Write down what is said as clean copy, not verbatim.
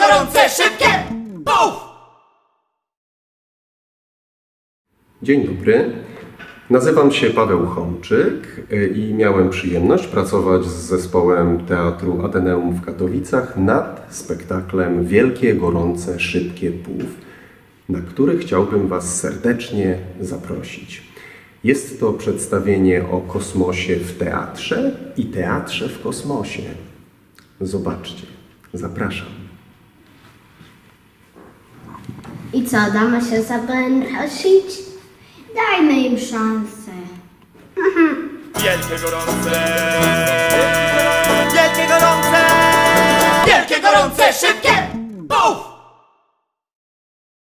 gorące, szybkie! Buf! Dzień dobry. Nazywam się Paweł Chomczyk i miałem przyjemność pracować z zespołem Teatru Ateneum w Katowicach nad spektaklem Wielkie, gorące, szybkie Buf, na który chciałbym Was serdecznie zaprosić. Jest to przedstawienie o kosmosie w teatrze i teatrze w kosmosie. Zobaczcie. Zapraszam. I co, damy się zaprosić? Dajmy im szansę. Wielkie gorące, wielkie gorące, wielkie gorące, szybkie!